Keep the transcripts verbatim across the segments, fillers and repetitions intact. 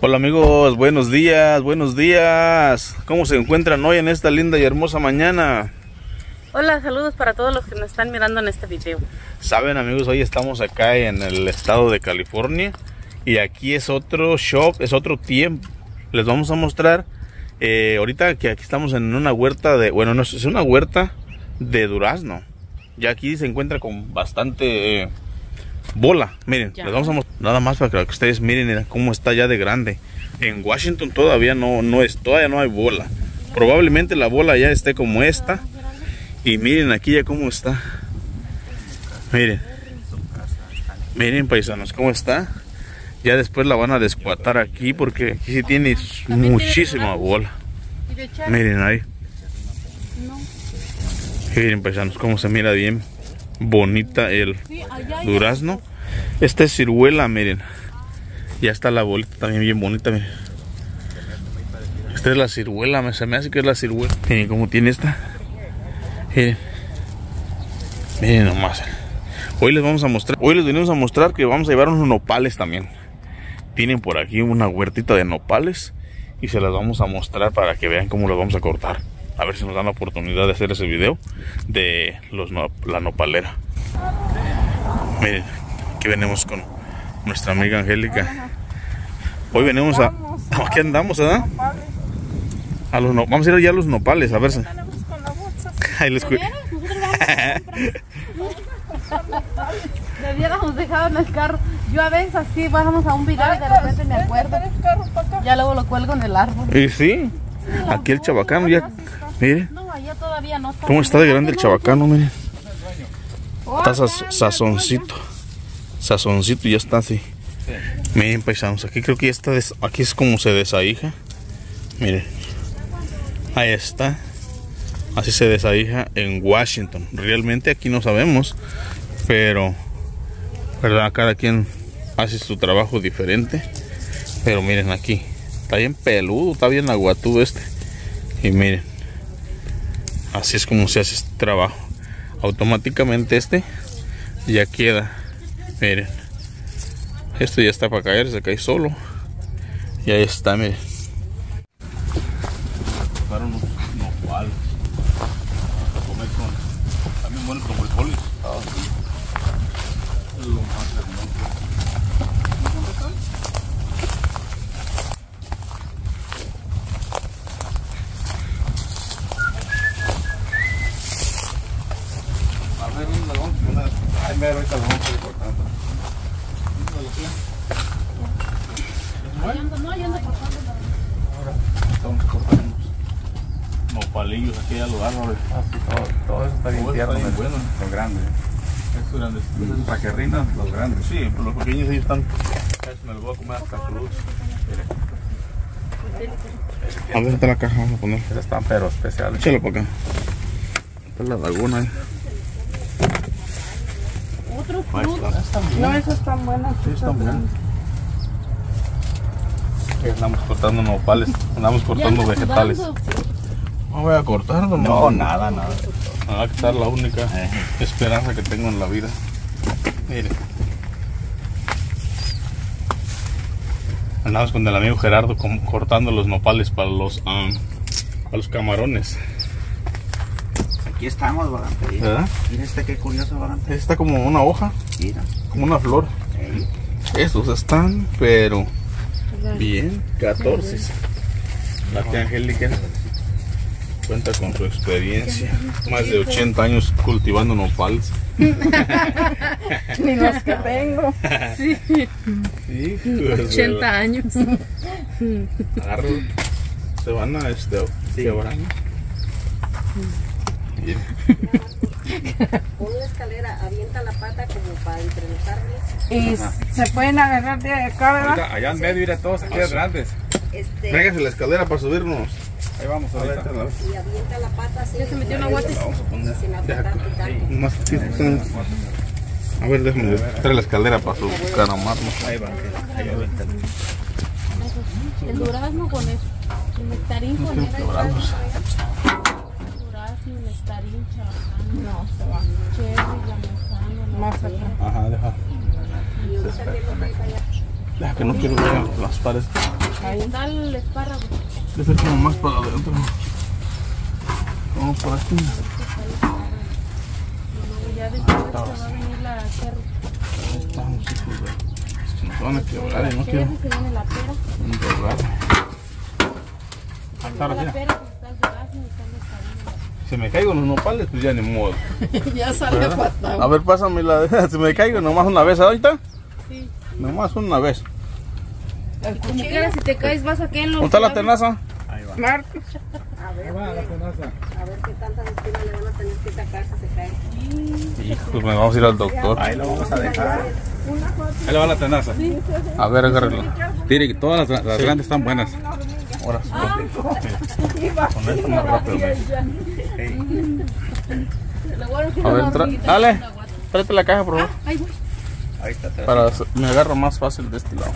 Hola amigos, buenos días, buenos días. ¿Cómo se encuentran hoy en esta linda y hermosa mañana? Hola, saludos para todos los que nos están mirando en este video. Saben amigos, hoy estamos acá en el estado de California y aquí es otro shop, es otro tiempo. Les vamos a mostrar eh, ahorita que aquí estamos en una huerta de, bueno, no es una huerta de durazno. Ya aquí se encuentra con bastante eh, bola. Miren, ya les vamos a mostrar nada más para que ustedes miren cómo está ya de grande. En Washington todavía no, no es, todavía no hay bola. Probablemente la bola ya esté como esta. Y miren aquí ya cómo está. Miren. Miren paisanos cómo está. Ya después la van a descuatar aquí porque aquí sí tiene muchísima bola. Miren ahí. Miren paisanos cómo se mira bien bonita el durazno. Esta es ciruela, miren. Ya está la bolita también bien bonita, miren. Esta es la ciruela, me, se me hace que es la ciruela. Miren cómo tiene esta. Miren. Miren nomás. Hoy les vamos a mostrar, hoy les venimos a mostrar que vamos a llevar unos nopales también. Tienen por aquí una huertita de nopales y se las vamos a mostrar para que vean cómo los vamos a cortar. A ver si nos dan la oportunidad de hacer ese video de los no, la nopalera. Miren, aquí venimos con nuestra amiga Angélica. Hoy venimos a... Aquí andamos, ¿verdad? A los no, vamos a ir ya a los nopales, a ver si... Ahí les cuido. Le hubiéramos dejado en el carro. Yo a veces así bajamos a un video y de repente me acuerdo. Ya luego lo cuelgo en el árbol. Y sí, aquí el chabacano ya... Miren. No, allá todavía no está. ¿Cómo está de grande el chabacano? Miren. Está saz sazoncito. Sazoncito ya está así. Miren paisanos, aquí creo que ya está, des aquí es como se desahija. Miren. Ahí está. Así se desahija en Washington. Realmente aquí no sabemos. Pero, verdad, cada quien hace su trabajo diferente. Pero miren aquí. Está bien peludo, está bien aguatudo este. Y miren. Así es como se hace este trabajo. Automáticamente este ya queda. Miren. Esto ya está para caer, se cae solo. Y ahí está, miren. Para unos nopales. Para comer con. También buenos con frijoles. Ah, sí. Es lo más hermoso. ¿Dónde están? A ver, ¿dónde la vamos a poner? Ay, mira, ahorita la vamos a ir cortando. No, ya ando cortando. Ahora estamos cortando unos nopalillos aquí a los árboles. Ah, sí, todo, todo eso está bien tierno, está bien bueno. Los grandes. Estos grandes. Los paquerrinos, los grandes. Sí, pero los pequeños ellos están. Eso me los voy a comer hasta cruz. A ver, está la caja, vamos a poner. Estos están pero especiales. Échalo para acá. Esta es la laguna ahí. Otros Ahí frutos. está. No, esas están buenas. Sí, están buenas. Andamos cortando nopales, andamos cortando vegetales. No voy a cortar, no, No, nada, nada. Va a quitar la única eh. esperanza que tengo en la vida. Miren. Andamos con el amigo Gerardo cortando los nopales para los, um, para los camarones. Aquí estamos, Barante. ¿Verdad? Mira este qué curioso, Barante. Está como una hoja, Mira. como una flor. Hey. Estos están, pero bien, catorce. La tía Angélica cuenta con su experiencia, más de ochenta años cultivando nopales. Ni los que tengo. Sí. Sí, pues, ochenta años. Agarro, se van a este quebrar. Bien. Con una escalera avienta la pata como para entrelazarles. Y se pueden agarrar de acá, ¿verdad? Oiga, allá en medio, mira todos aquellos grandes. Este, Tráigase la escalera para subirnos. Ahí vamos ahorita. y avienta la pata así. Ya se metió una guate. La vamos a poner. Sin apretar picante. Más sí, sí. A ver, déjame traer la escalera para su caramarnos. Ahí va, ahí avienta. El durazno con eso. El nectarín con eso. Quebrarlos. Durazno, nectarín, chabacano. No, se va. Cherry, la manzana. Más acá. Ajá, deja. Deja que no quiero ver las pares. Ahí está el espárrago. Debe ser como más para adentro. Como por aquí. Ya después se va a venir la Cherry. Estamos hijos de... Nos van a quebrar y no ¿Qué quiero veces se viene la pera? enterrar. Ahí está la La tía. pera, pues está el durazno y está el nectarino. Si me caigo en los nopales, pues ya ni modo. Ya sale ¿Verdad? fatal. A ver, pásame la... Si me caigo nomás una vez, ¿ahorita? Sí. Nomás una vez. Como quieras, si te caes, vas a caer en los... ¿Dónde está la tenaza? Ahí va. Marcos. A ver, Ahí va la tenaza. a ver qué tantas espinas le van a tener que sacar si se cae. Hijo, pues me vamos a ir al doctor. Ahí lo vamos a dejar. Ahí le va la tenaza. A ver, agárralo. Tire, que todas las, las grandes están buenas. Ahora sí. Con esto más rápido. Ey. A ver, tra- dale. Tráete la caja, por favor. Ahí voy. Ahí está atrás. Para me agarro más fácil de este lado.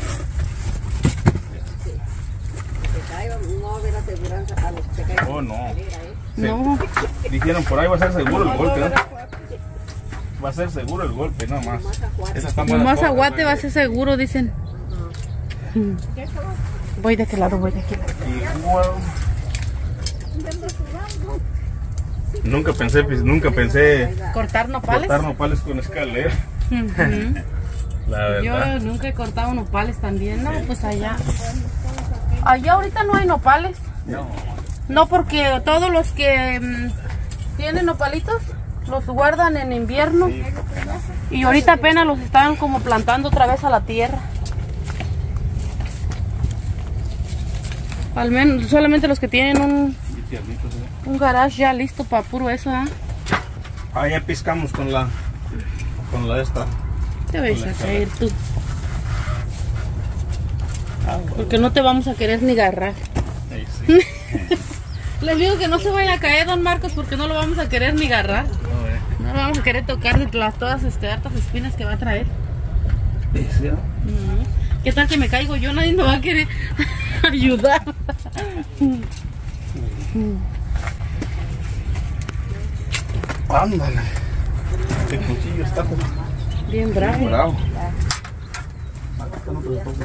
Si se cae, no va a haber aseguranza a los que se caen. Oh, no. ¿eh? Sí. No. Dijeron por ahí va a ser seguro el golpe, ¿no? Va a ser seguro el golpe, nada más. Esas están buenas. Nomás todas, aguate güey. va a ser seguro, dicen. Voy de aquel lado, voy de aquí. Igual. Nunca pensé, pues, nunca pensé ¿Cortar nopales? cortar nopales con escalera. Ujú. La verdad. Yo nunca he cortado nopales también, no, pues allá. Allá ahorita no hay nopales. No. No, porque todos los que mm, tienen nopalitos los guardan en invierno. Sí, porque no. Y ahorita apenas los están como plantando otra vez a la tierra. Al menos, solamente los que tienen un, Y tiernitos, ¿eh? un garage ya listo para puro eso, ¿ah? Ah, ya piscamos con la con la esta. Te vas a caer tú. Porque no te vamos a querer ni agarrar. Ahí sí. Les digo que no se vaya a caer, don Marcos, porque no lo vamos a querer ni agarrar. No, eh. No lo vamos a querer tocar de las todas este, hartas espinas que va a traer. Sí, sí, ¿no? Ujú. ¿Qué tal que me caigo yo? Nadie me va a querer ayudar. Ándale. El cuchillo está como Bien bravo. bravo. Acá están otros dos.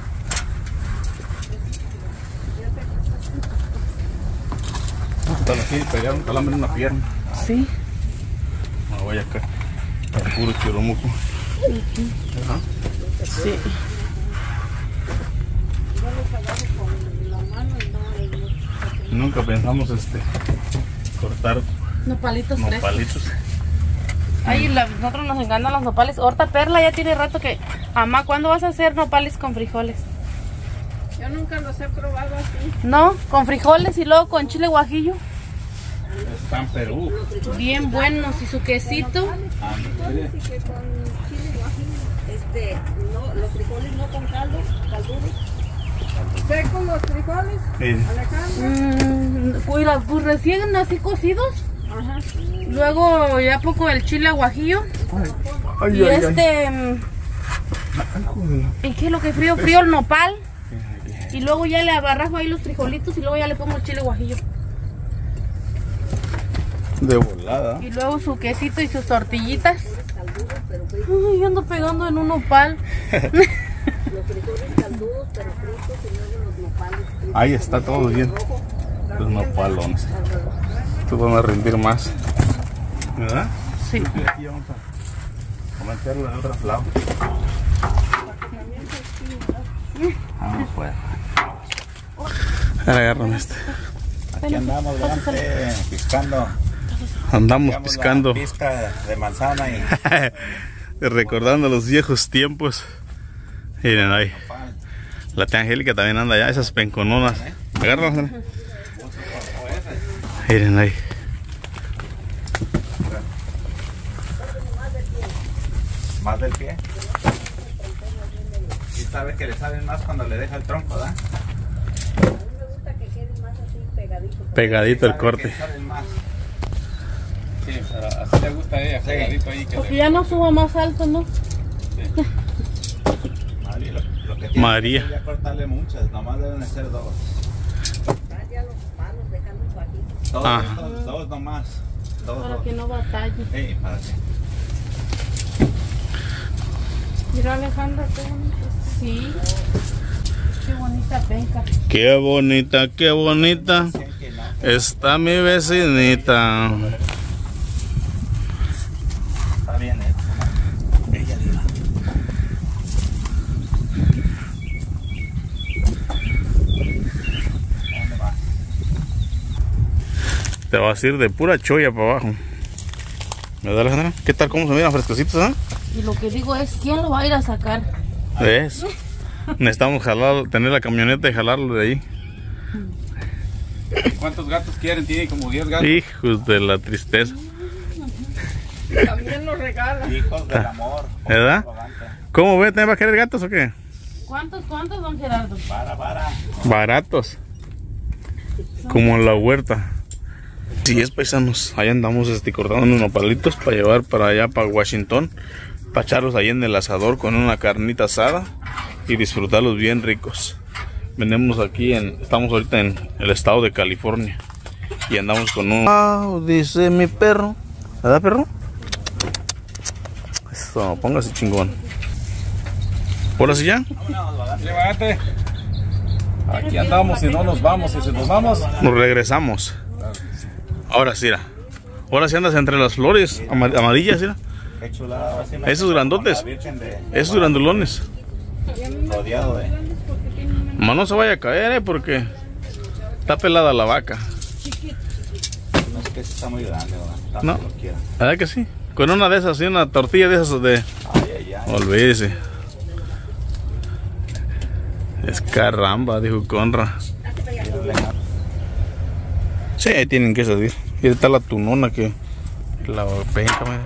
Están aquí, pegaron calambre en una pierna. Sí. Me voy acá. El puro choromuco. Ajá. Sí. Nunca pensamos este cortar Nopalitos frescos. nopalitos. Ay, la- nosotros nos encantan los nopales. Ahorita Perla ya tiene rato que... Mamá, ¿cuándo vas a hacer nopales con frijoles? Yo nunca los he probado así. No, con frijoles y luego con chile guajillo. Está en Perú. Bien buenos y su quesito. Ándale. Así que con chile guajillo. Este, no, los frijoles no con caldo, calduros. ¿Secos los frijoles, Sí. Alejandro? Mm, pues, la- pues recién así cocidos. Ajá. Luego ya poco el chile guajillo. Ay, Y ay, ay. este... mm, Ay, joder. ¿y qué es lo que frío? Frío el nopal. Y luego ya le abarrajo ahí los frijolitos y luego ya le pongo el chile guajillo. De volada. Y luego su quesito y sus tortillitas. Ay, yo ando pegando en un nopal. Los frijoles caldudos, pero fritos, y luego los nopales fritos. Ahí está todo bien. Los nopalones. Estos van a rendir más. ¿Verdad? Sí. Y aquí vamos a comentarlo de otro lado. Vamos pues. Agárrame este. Aquí andamos delante, piscando. Andamos Llegamos piscando. la pista de manzana y Recordando los viejos tiempos. Miren ahí. La tía Angélica también anda allá, esas pencononas. Agárralas. Miren ahí. más del pie. Y sabes que le salen más cuando le deja el tronco, ¿verdad? A mí me gusta que quede más así pegadito. Pegadito el Sabe corte. que salen más. Sí, pero así le gusta a ella, Sí. pegadito ahí que Porque le... ya no suba más alto, ¿no? María, lo, lo que tiene María. que ya cortarle muchas, nomás deben de ser dos. Ya los palos dejando su aquí. Dos, Ah. dos, dos nomás. Dos, Para dos. que no batalle. Sí, para que. Mira, Alejandra, qué bonito. Sí. Qué bonita penca. Qué bonita, qué bonita está mi vecinita. Está bien esto. Ella diga. ¿Dónde vas? Te vas a ir de pura cholla para abajo. ¿Verdad, Alejandra? ¿Qué tal? ¿Cómo se miran fresquecitos, eh? Y lo que digo es, ¿quién lo va a ir a sacar? ¿Ves? Necesitamos jalar, tener la camioneta y jalarlo de ahí. ¿Cuántos gatos quieren? Tiene como diez gatos. Hijos de la tristeza. También nos regala. Hijos del amor. ¿Verdad? ¿Cómo ve? ¿Te va a querer gatos o qué? ¿Cuántos, cuántos, don Gerardo? Para, para. Baratos. Como en la huerta. Sí, es paisanos. Ahí andamos este, cortando unos nopalitos para llevar para allá, para Washington. Para echarlos ahí en el asador con una carnita asada y disfrutarlos bien ricos. Venimos aquí en, estamos ahorita en el estado de California y andamos con un... Wow, dice mi perro. ¿Verdad, perro? Eso, póngase chingón. ¿Por así ya? Llévate. Aquí andamos y no nos vamos. Y si nos vamos, Nos regresamos. Ahora sí, mira. Ahora sí andas entre las flores amar- amarillas, mira. Qué chulada. Así me- Esos grandotes. como la Virgen de- Esos grandulones. Rodeado de... Más no se vaya a caer, eh, porque está pelada la vaca. No es que está muy grande, ¿verdad? Tanto No. lo quiera. ¿Verdad que sí? Con una de esas, sí, una tortilla de esas de... Ay, ay, ay. Olvídese. Es caramba, dijo Conra. Sí, ahí tienen que salir. Y ahí está la tunona que... La penca, man.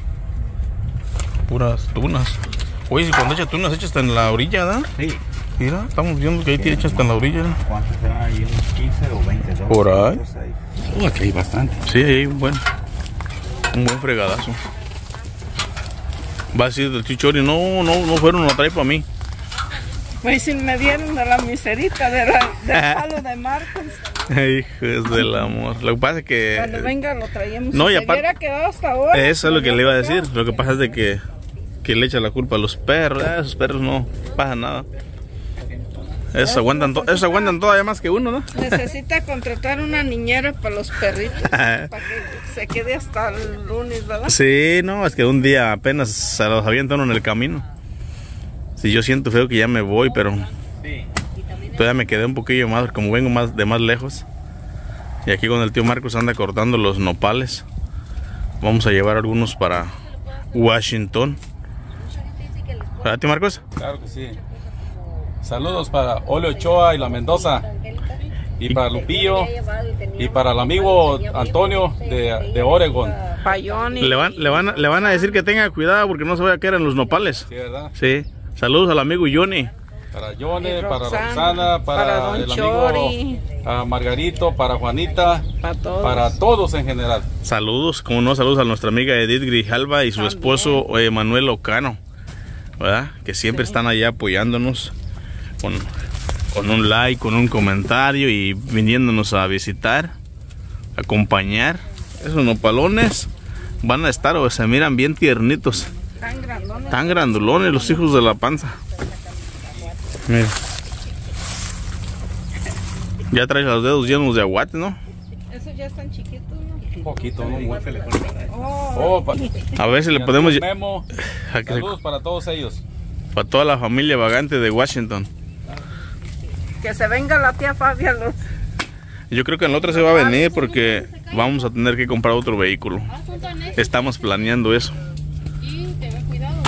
Puras tunas. Oye, si cuando echa tunas, echa hasta en la orilla, ¿verdad? Sí. Mira, estamos viendo que ahí tiene hecha hasta en la orilla, ¿no? ¿Cuántos serán ahí? ¿Unos quince o veinte? ¿no? Por ahí. Pues ahí. uh, aquí hay bastante. Sí, ahí un buen... Un buen fregadazo. Va a decir del chichori, no, no, no fueron a traer para mí. Pues si me dieron de la miserita de la- del palo de Marcos. Hijos del amor. Lo que pasa es que... Cuando venga lo traemos. No, Si y se aparte- hubiera quedado hasta ahora. Eso es lo que le iba a decir. Ya Lo que pasa es de que, que le echa la culpa a los perros. Eh, esos perros no pasa nada. Esos aguantan, to- esos aguantan todavía más que uno, ¿no? Necesita contratar una niñera para los perritos. Para que se quede hasta el lunes, ¿verdad? Sí, no, es que un día apenas se los avientan en el camino. Si yo siento feo que ya me voy, pero todavía me quedé un poquillo más, como vengo más de más lejos. Y aquí con el tío Marcos anda cortando los nopales. Vamos a llevar algunos para Washington. ¿Verdad, tío Marcos? Claro que sí. Saludos para Ole Ochoa y la Mendoza. Y para Lupillo. Y para el amigo Antonio de, de Oregon. Payoni. Le van, le, van, a- le van a decir que tenga cuidado porque no se vaya a caer en los nopales. Sí, ¿verdad? Sí. Saludos al amigo Johnny. Para Yone, Y para Roxana, Roxana, para, para Don el Chori. amigo ah, Margarito, para Juanita, Para todos. para todos en general. Saludos, como no, saludos a nuestra amiga Edith Grijalva y su También. esposo eh, Manuel Ocano, ¿verdad? Que siempre Sí. están allá apoyándonos con, con un like, con un comentario y viniéndonos a visitar, acompañar. Esos nopalones van a estar o se miran bien tiernitos, Tan grandones. tan grandulones los hijos de la panza. Mira. Ya traes los dedos llenos de aguate, ¿no? Esos ya están chiquitos, ¿no? Un poquito, no mucho. Oh, Oh, pa- A ver si le podemos... lle- Memo, a que se- saludos para todos ellos. Para toda la familia vagante de Washington. que se venga la tía Fabia. Los... Yo creo que en la otra se va a venir porque vamos a tener que comprar otro vehículo. Estamos planeando eso. Y tenga cuidado.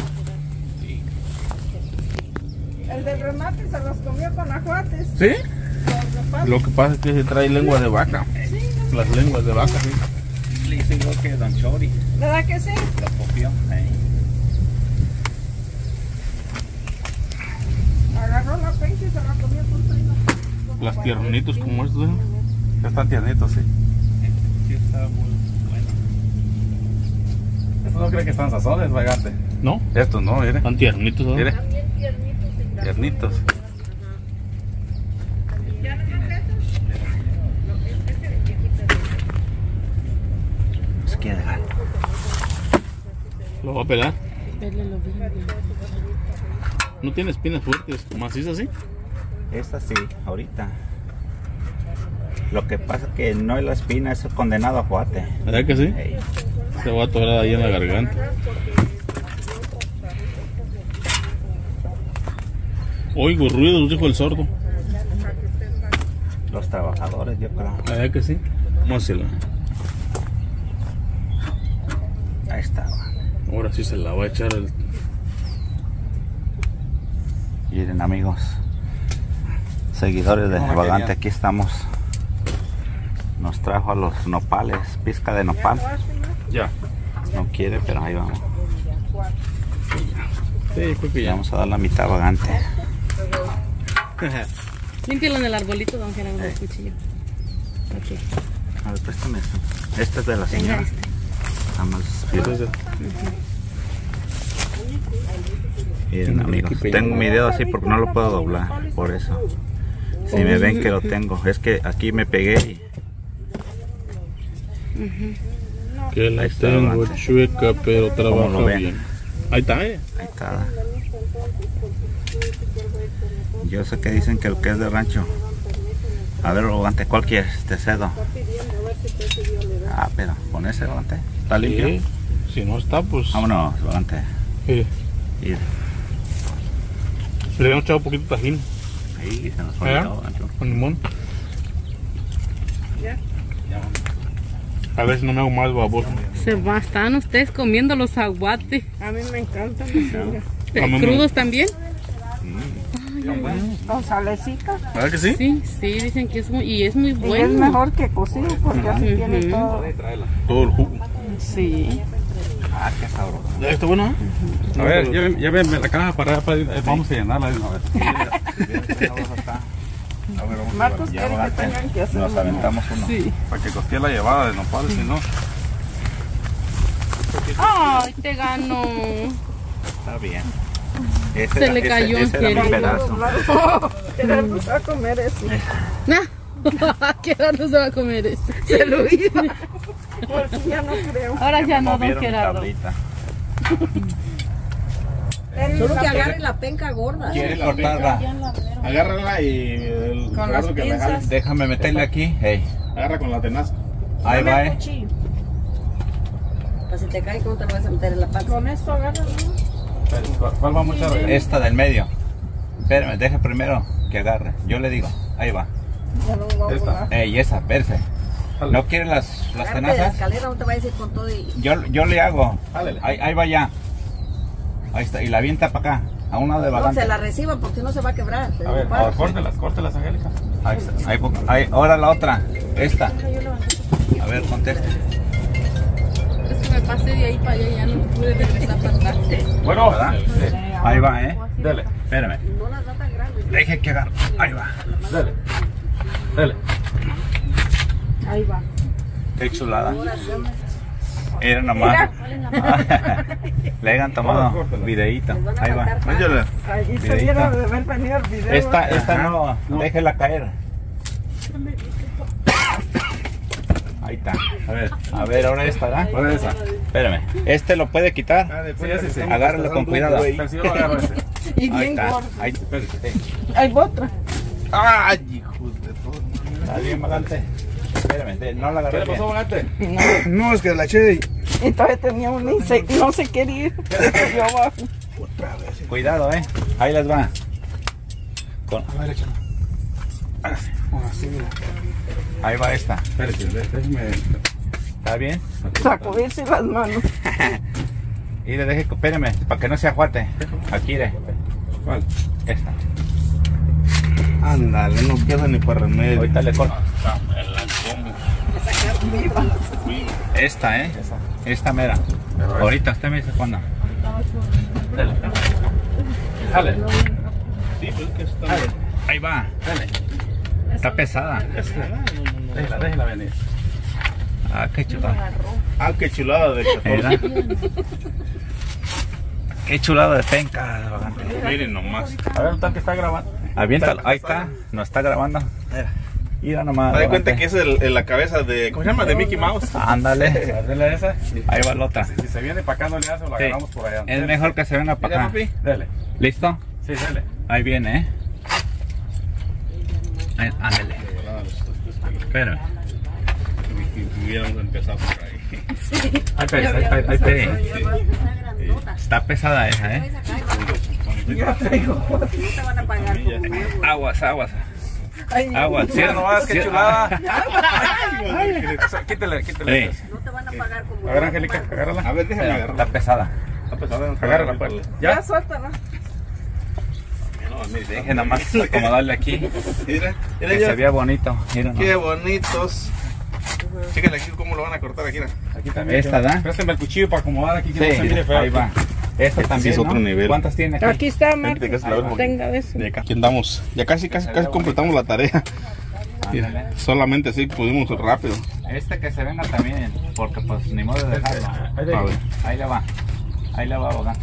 El del remate se los comió con ajuates. ¿Sí? Los reparos. Lo que pasa es que se trae lengua de vaca. Las lenguas de vaca, sí. Le hice igual que Don Chori. ¿Verdad que sí? Lo copió. Ahí. Agarró la penca y se la comió con trino. Las tiernitos como estos, ¿eh? Ya están tiernitos, sí. Sí, está muy bueno. Estos no creen que están sazones, vagante. ¿No? Estos no, mire. Están tiernitos, ¿no? Mire, También tiernitos y grandes. tiernitos. ¿Ya no más esos? No, este es el chiquito. Se quiere dejar. Lo va a pelar. Pélelo bien, bien. ¿No tiene espinas fuertes? ¿Macizas así? Esta sí, ahorita. Lo que pasa es que no es la espina, es condenado a juate. ¿Verdad que sí? Ey. Se va a atorar ahí en la garganta. Oigo ruidos, dijo el sordo. Los trabajadores, yo creo. ¿Verdad que sí? Vamos a hacerla. Ahí estaba. Ahora sí se la va a echar el... Miren, amigos, seguidores de ¿Cómo Vagante, querían? aquí estamos. Nos trajo a los nopales, pizca de nopal. Ya. No quiere, pero ahí vamos. Sí, creo que Le ya. vamos a dar la mitad a Vagante. Límpialo en el arbolito, don Gerardo, con el cuchillo. Ok. A ver, préstame eso. Este es de la señora. este. Vamos. Entonces, Miren, amigos, tengo mi dedo así porque no lo puedo doblar, por eso. Si me ven que lo tengo, es que aquí me pegué y que la Ahí está, tengo Vagante. chueca, pero lo trabaja ven? bien. Ahí está, eh. ahí está. Yo sé que dicen que el que es de rancho. A ver, Vagante, ¿cuál quieres? Te cedo. Ah, pero con ese, Vagante. ¿Está limpio? Sí. Si no está, pues... Vámonos, Vagante. Sí. Ir. Le habíamos echado un poquito de tajín. Ahí se nos ¿Eh? olvidó, Vagante. Con limón. A ver si no me hago más baboso. Se va, están ustedes comiendo los aguates. A mí me encantan las sillas. Eh, A mí me- ¿Crudos también? Con salecita. ¿Verdad que sí? Sí, sí, dicen que es muy, y es muy Y bueno. es mejor que cocido porque así Ujú. tiene todo. Todo el jugo. Sí. Ah, qué sabroso. ¿Ya está bueno? ¿Eh? A ver, llévenme, llévenme la caja para allá, para, eh, vamos a llenarla de una vez. Marcos Ya, quiere que Vagante, tengan que hacer nos uno. aventamos uno. Sí. Para que costee la llevada de nopales, si no. Ay, te ganó. Está bien. Ese Se era- le ese- cayó ese era mi Angélica. pedazo. Gerardo se va a comer eso. ¿Qué rato se va a comer eso? Se lo iba. Porque ya no creo. Ahora ya no, don Movieron mi Gerardo. tablita. Solo que agarre la penca gorda. ¿Quieres cortarla? Agárrala y el Con Gerardo las que la jale. pinzas. Déjame meterle aquí. Hey, Agarra con la tenaza. ahí va, eh. Pues si te cae, ¿cómo te lo vas a meter en la panza? Con esto agarra. ¿Cuál vamos a echar? Esta del medio. Espérame, deje primero que agarre. Yo le digo, ahí va. Ya no va a Esta. volar. Ey, esa, perse. ¿No quiere las, las Agárrate de la tenazas? escalera, no te vayas a ir con todo y... Yo, yo le hago. Jálele. Ahí, ahí va ya. Ahí está. Y la avienta para acá. A un lado de No, Vagante. se la reciban porque si no se va a quebrar. se A ver, va ahora córtelas, córtelas, Angélica. Ahí está. Ahí, ahí, ahora la otra. Esta. A ver, conteste. Es que me pasé de ahí para allá y ya no pude regresar para atrás. Bueno, ¿Verdad? sí. Ahí va, eh. Dele, Espérame. No las da tan grandes. Deje que agarre. Ahí va. dele. Dele. Ahí va. Qué chulada. Era nomás. Le hayan tomado videíto. Ahí va. Échale. Ahí se Videíto. dieron de haber venido el video. Esta, esta no, déjela caer. Ahí está. A ver, A ver, ahora esta, ¿verdad? ahora esa. Espérame. Este lo puede quitar. Sí, ese sí. Agárralo con cuidado. Pero si yo lo agarro ese. Y Ahí bien está. gordo. Ahí Espérate. Hay otra. ¡Ay, hijos de todo! está bien, Vagante. Espérame, de- no la ¿Qué agarré le pasó, bien. Vagante? No, es que la eché y... Y todavía tenía un insecto. No se quería ir. Yo abajo. Cuidado, eh. Ahí les va. Con- A ver, échalo. Así, mira. Ahí va esta. Espérate, déjeme. ¿Está bien? Sacudirse las manos. Y le deje, espérame, para que no se ajuate. Aquí, le. ¿Cuál? Esta. Ándale, no queda ni para remedio. Ahorita le corto. Me la como. Esta, eh. Esta mera. Ahorita usted me dice cuándo. Dele. Jale. Sí, pues es que está... Ahí va. Dele. Está pesada. Déjela, déjela venir. Ah, qué chulada. Ah, qué chulada de ¿Verdad? catorce. Qué chulada de penca, Vagante. Miren nomás. A ver, tal que está grabando. Aviéntalo. Ahí está. Nos está grabando. Mira nomás. Me doy cuenta Vagante. que es el, el- la cabeza de... ¿Cómo se llama? De Mickey Mouse. Ándale. Dele esa. Ahí va la otra. Si se viene para acá, no le hace, lo Sí. agarramos por allá. Es mejor que se venga para Mira, acá. papi. Dele. ¿Listo? Sí, dele. Ahí viene, ¿eh? Ándale. Pero. Hubiéramos empezado por ahí. Ay, pero, ay, ay, ay, pero. Está pesada esa, ¿eh? No te van a pagar como nuevo. Aguas, aguas. Aguas. Sí, nomás, qué chulada. Ay, Quítale, quítale. No te van a pagar como A ver, Angélica, agárrala. A ver, déjame Está agarrarla. pesada. Está pesada. Agárrala, pues. Ya, ¿Ya? suéltala. No, mire, Deje nada más acomodarle aquí. Mira, Que mira se ya. vea bonito. Mira, Qué no. bonitos. Fíjale aquí cómo lo van a cortar aquí. Mira. Aquí también. Esta, ¿da? Préstame el cuchillo para acomodar aquí que no se mire Sí, feo. ahí va. Esta también, es otro ¿no? nivel. ¿Cuántas tiene aquí? Aquí está, Marco. Vente, casi la vemos. Tenga de eso. De acá. Aquí andamos. Ya casi, casi, casi completamos la tarea. Mira, solamente así pudimos rápido. Este que se venga también, porque pues ni modo de dejarlo. A ver. Ahí le va. Ahí le va, abogado.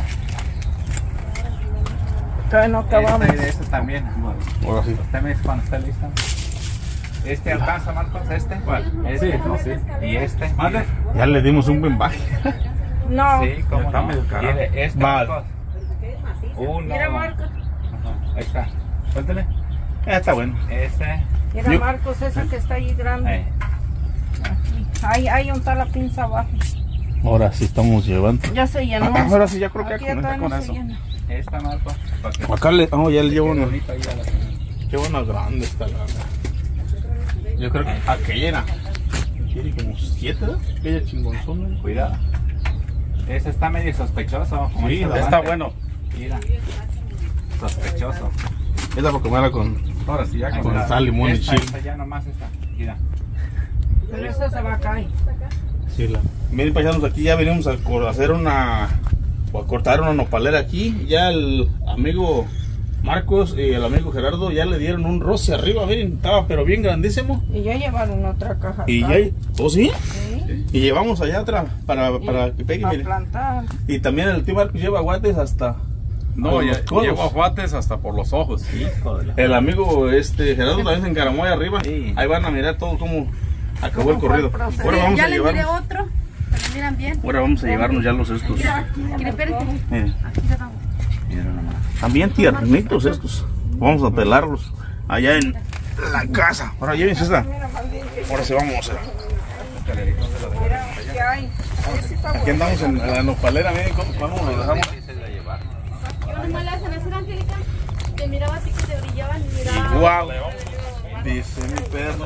Todavía no acabamos. Este, este también. Ahora sí. Usted me dice cuando esté listo. ¿Este alcanza, Marcos? ¿Este? ¿Cuál? Este. Sí, no, sí. ¿Y este? Mande. Ya le dimos un buen baje. No. Sí, cómo Está no. medio caro. Mire, este, Va. Marcos. Uno. Mira, Marcos. Ajá, ahí está. Suéltale. Ya está bueno. Ese. Mira, Yo- Marcos, ese que está ahí grande. Ahí. Ahí, ahí está la pinza abajo. Ahora sí estamos llevando. Ya se llenó. Ah, ahora sí, ya creo que Aquí ya con, todavía con no se eso. llena. Esta, Marcos. para que Acá le. Oh, ya le llevo quede una. bonito ahí a la señora. Qué buena grande está la verdad. Yo creo que aquella era. Tiene como siete, ¿no? Aquella chingonzona. Cuidado. Ese está medio sospechoso. como Sí, dice está Davante. bueno. Mira. Sospechoso. Esta porque me era con. Ahora sí, ya Ahí Con está. sal, limón y Esta, chile. esta ya nomás está. Mira. Pero esa se va a caer. Sí, la. Miren, paisanos, aquí ya venimos a cor- hacer una. O a cortar una nopalera aquí. Ya el amigo Marcos y el amigo Gerardo ya le dieron un roce arriba. Miren, estaba pero bien grandísimo. Y ya llevaron otra caja. Y acá. ya. ¿Oh, sí? Sí. Y llevamos allá atrás para, para que pegue, A miren. plantar. Y también el tío Marcos lleva guantes hasta. No, por ya los codos. llevo ajuates hasta por los ojos. Hijo de la- El amigo este Gerardo también se encaramó ahí arriba. Sí. Ahí van a mirar todo cómo acabó el ¿Cómo fue corrido. el proceso? Ahora vamos ya a le miré llevarnos. otro, para que miran bien. Ahora vamos a llevarnos ya los estos. Mira, mira, espérate. Miren, Aquí le damos. Mira nomás. también tiernitos estos. Vamos a pelarlos allá en la casa. Ahora llévense esta. Ahora sí vamos a. Mira, ¿qué hay? Ahí sí está Aquí bueno. andamos en la nopalera, miren cómo, cómo nos dejamos. Yo nomás le hacen así, Angélica. Te miraba así que te brillaban y miraba. Wow. Dice mi perro.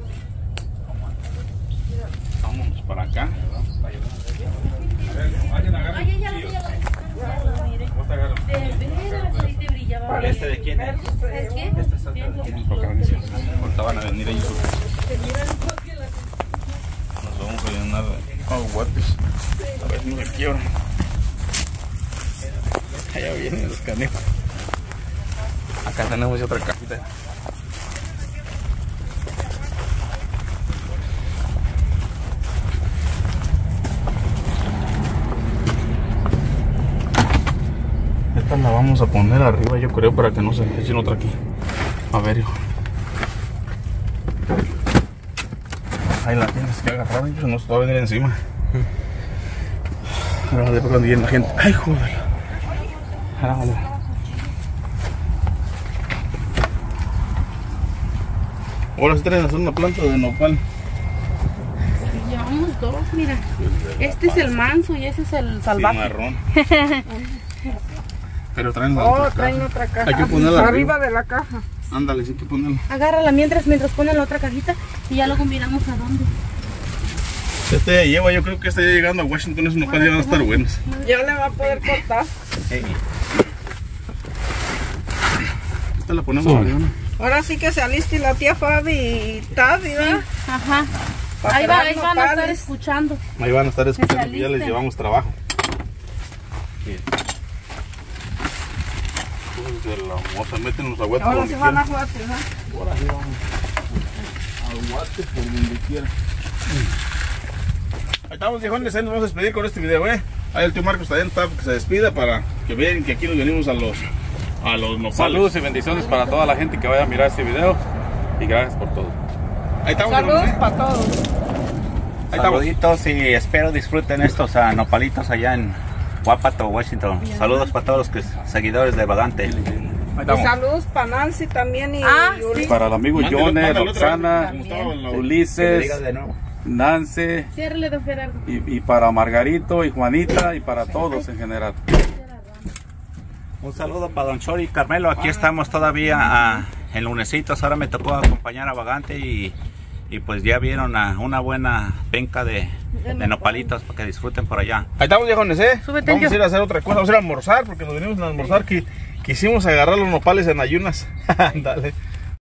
Vámonos para acá. Ay, ya, ya, ya, ya, ya lo miré. De veras, ahí te brillaba. ¿Este de quién es? ¿Sabes qué? Bien. Ahorita van a venir ellos. Nos vamos a llenar de aguates. A ver si no se quiebra. Allá vienen los canejos. Acá tenemos otra cajita. Esta la vamos a poner arriba, yo creo, para que no se echen otra aquí. A ver, hijo. Ahí la tienes que agarrar, hijo, no se va a venir encima. Ahora a ver cuando viene la gente. Ay, joder. Ahora vamos. Ahora se traen a hacer una planta de nopal. Llevamos dos, mira. Este es el manso y ese es el salvaje. Marrón. Pero traen la Oh, otra traen caja. otra caja. Hay que ponerla arriba arriba. de la caja. Ándale, sí hay que ponerla. Agárrala mientras, mientras ponen la otra cajita y ya luego miramos a dónde. Este ya lleva, yo creo que está ya llegando a Washington, esos nopales ya van a estar buenos. Ya le va a poder cortar. Esta la ponemos arriba, ¿no? Ahora sí que se aliste la tía Fabi y Tadi, ¿verdad? Ajá. Pa' Ahí, va, pelar ahí van a estar nopales. escuchando. Ahí van a estar escuchando que ya les alisten. llevamos trabajo. De la moza, meten los aguates Ahora por sí donde van a quiera. jugar, ¿verdad? Ahora sí vamos. Aguates por donde quiera. Ahí estamos, viejones, ahí nos vamos a despedir con este video, eh. Ahí el tío Marcos también está que se despida para que vean que aquí nos venimos a los a los nopales. Saludos y bendiciones para toda la gente que vaya a mirar este video. Y gracias por todo. Ahí estamos, Saludos viejones, eh. para todos. Ahí estamos. Saluditos y espero disfruten estos ah, nopalitos allá en Wapato, Washington. Saludos para todos los que, seguidores de Vagante. estamos. Y saludos para Nancy también y, Ah, y Ulises. Para el amigo Mándalo, Johnny, mándalo otra Roxana, vez, como estaba la- Que me Ulises, digas de nuevo. Nancy, Ciérrele, don Gerardo. y, y para Margarito y Juanita y para todos en general. Un saludo para don Chori y Carmelo. Aquí estamos todavía ah, en lunesitos. Ahora me tocó acompañar a Vagante y, y pues ya vieron a una buena penca de, de nopalitos para que disfruten por allá. Ahí estamos, viejones, ¿eh? Súbete, Vamos yo. a ir a hacer otra cosa, vamos a ir a almorzar, porque nos venimos a almorzar. Que quisimos agarrar los nopales en ayunas. Dale.